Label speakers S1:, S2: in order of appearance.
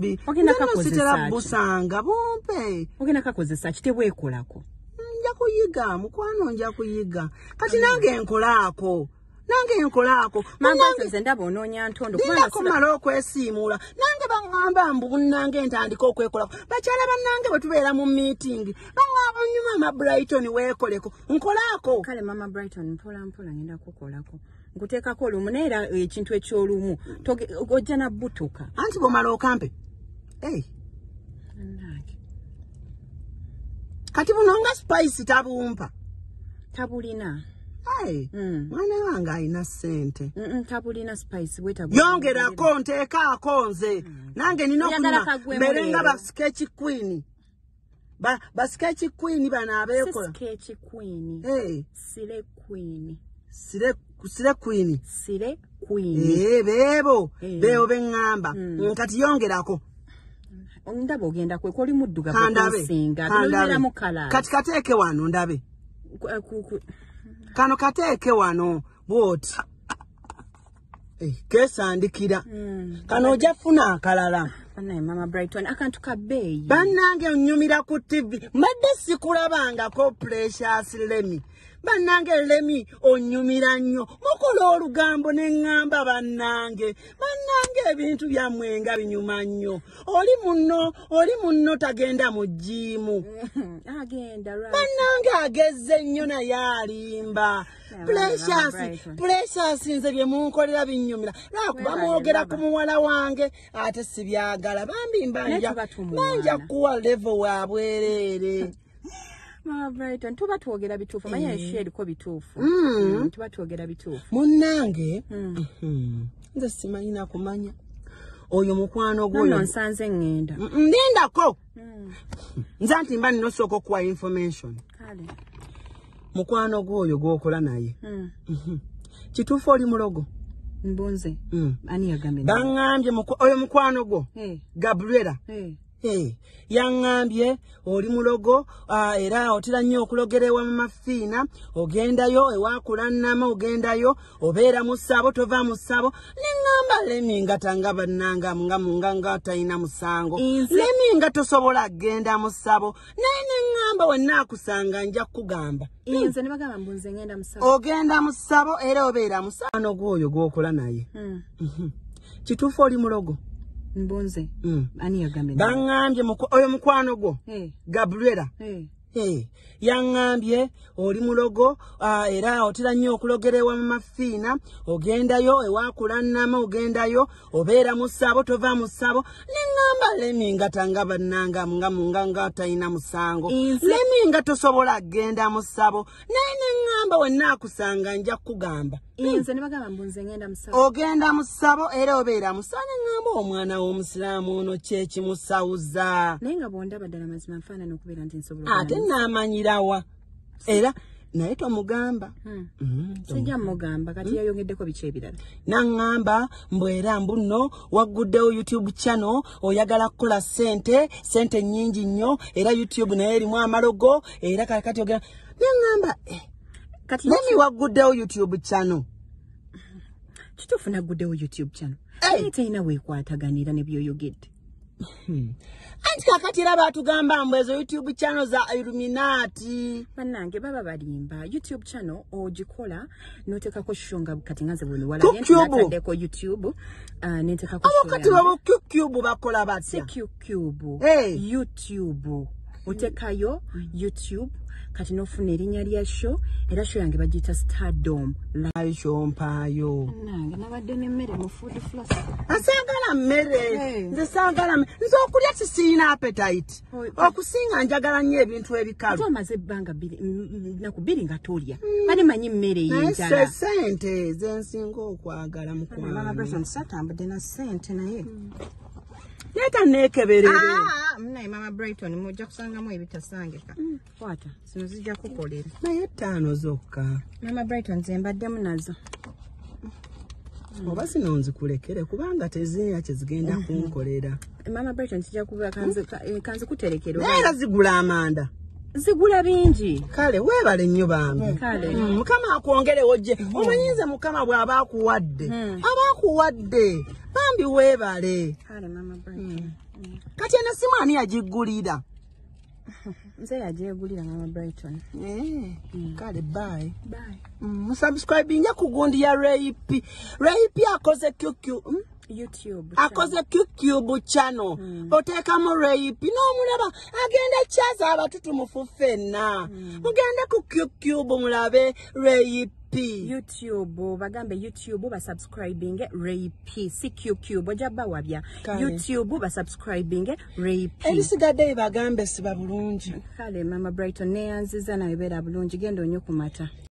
S1: Ogenda kakozesa busanga bompe.
S2: Ogenda kakozesa kitebwekolako.
S1: Nja kuyiga mukwano nja kuyiga. Kati nange nkolaako. Nange nkolako
S2: manze nze ndaba onoonya ntondo
S1: kubanga kumala okwesiimula nange baŋŋamba mbu nange ntandika okwekolako bakyala bannange bwe tubeera mu meeting baŋŋamba nyuma Mama Brighton weekoleko nkolako
S2: kale Mama Brighton mpola ngenda kukolako nkuteekako olumu naye era ekintu eky'olumu ojja nabbutuka
S1: anti bw'omala okampe kati buno nga spice tabulina mwana wange alina ssente
S2: tabulina spice
S1: yongerako nteekaako nze nange nina okuna mbere nga basketch queen basketch queen bano abeekola
S2: sire
S1: queen beebo beŋŋamba kati yongerako
S2: ndaba ogenda kweka oli muddugavusinga binobeeramu kala
S1: kati kateeke wano ndabe kano kateeke wano bwoti kesandikira kano ojja funa akalala
S2: Mama Brighton akantu kabbeeyi
S1: bannange nnyumira ku TV mbadde sikulabangako Precious Lemi bannange Lemi onnyumira nnyo mukola olugambo neŋŋamba bannange ebintu byammwe nga binyuma nnyo oli munno tagenda mu jjiimu bannange agezze nnyo naye alimba Precious nze bye munkolera binnyumira lwakuba mwogera ku muwala wange ate sibyagala bambi mbanja kuwa level wa bwereere
S2: Mama Brighton tuba twogera bituufu manya share ko bituufu tuba twogera bituufu
S1: munnange nze simanyina kumanya oyo mukwano gwoyo
S2: nsanze ngenda
S1: ndendako nze anti mba nino soko kwa information
S2: kale
S1: mukwano gwoyo gwokola naye kituufu oli mulogo
S2: mbunze ani yagambe
S1: baŋŋambye oyo mukwano gwo Gabriela yaŋŋambye oli mulogo era otera nnyo okulogera ewa Mama Fiina ogendayo ewakula nnama ogendayo obeera mu ssabo tova mu ssabo neŋŋamba Lemi nga tanga bannanga nga talina musango Lemi nga tosobola kgenda mu ssabo naye neŋŋamba wennaakusanga nja kugamba
S2: nze ne bagamba mbunze ngenda mu ssabo
S1: ogenda mu ssabo era obeera mu ssabo gwoyo gwokola naye kituufu oli mulogo
S2: mbunze ani yagambe
S1: baŋŋambye oyo mukwano gwo Gabriela yaŋŋambye oli mulogo era otera nnyo okulogera ewa Mama Fiina ogendayo ewakula nnama ogendayo obeera mu ssabo tova mu ssabo neŋŋamba Lemi nga tanga bannanga nga talina musango Lemi nga tosobola kgenda mu ssabo naye neŋŋamba wennaakusanga nja kugamba
S2: nze ne bagamba mbunze ngenda mu ssabo
S1: ogenda mu ssabo era obeera mu ssabo neŋŋamba omwana w'omusiraamu ono kyekimusawuza
S2: naye nga bwondaba ddala mazima nfaanana okubeera nti nsobola
S1: ate naamanyirawa era naye tomugamba
S2: sijja mugamba kati yayongeddeko biki ebirala
S1: naŋŋamba mbwera mbuno wagguddewo YouTube channel oyagala kukola sente nnyingi nnyo era YouTube naye erimu amalogo era kati ogera naŋŋamba kati Lemi wagguddewo YouTube channel
S2: kituufu nagguddewo YouTube channel naye terina weekwataganira ne byoyogedde
S1: anti kakati era batugamba mbu ezo YouTube channel za Illuminati
S2: bannange baba balimba YouTube channel ogikola notekako shonga kati nganze bwoni wala
S1: natandeko
S2: YouTube netekako
S1: shonga kati babo Cube bakola batya
S2: YouTube otekayo YouTube kati nofuna erinnya lya show era show yange bagita Stardom
S1: live show mpayo
S2: nange nabadde n'emmere mu food floss
S1: asagala mmere nze sagala nze okulya sisina appetite okusinga njagala nnyo ebintu ebikalu
S2: amaze ebbanga nakubiri nga tolya kani manyi mmere y'enjala
S1: sente zensinga okwagala mukwano
S2: Mama Brighton satambudde na sente naye
S1: Neta nekeberere.
S2: Mnaye Mama Brighton mujja kusangamu ebitasangika. Kwata, sino zijja kukolera.
S1: Naye 5 zokka.
S2: Mama Brighton zembaddemu nazo.
S1: Oba sino nzikulekere kubanga tezina kyezigenda kunkolera.
S2: Mama Brighton kijja kuba kanzi kuterekera.
S1: Era zigula amanda.
S2: Zigula bingi.
S1: Kale webale nnyo bambi.
S2: Kale.
S1: Mukama akwongere wojje. Omanyinze mukama bw'aba akuwadde. Aba akuwadde. Bambi webale.
S2: Kale Mama Brighton.
S1: kati eno simu ani yagiggulira
S2: nze yagyegulira Mama Brighton.
S1: Kale bye.
S2: Subscribing
S1: ku gundi ya Rayip akoze
S2: YouTube
S1: akoze YouTube channel oteekamu Rayip n'omulaba agenda kyaza abatutumufu ffenna mugende ku YouTube mulabe Rayip
S2: YouTube bagambe YouTube ba subscribing Rayip si QQ bojaba wabya YouTube ba subscribing Rayip
S1: ebisigadde bagambe siba bulungi
S2: kale Mama Brighton neyanziza nawe bera bulungi genda onyo kumata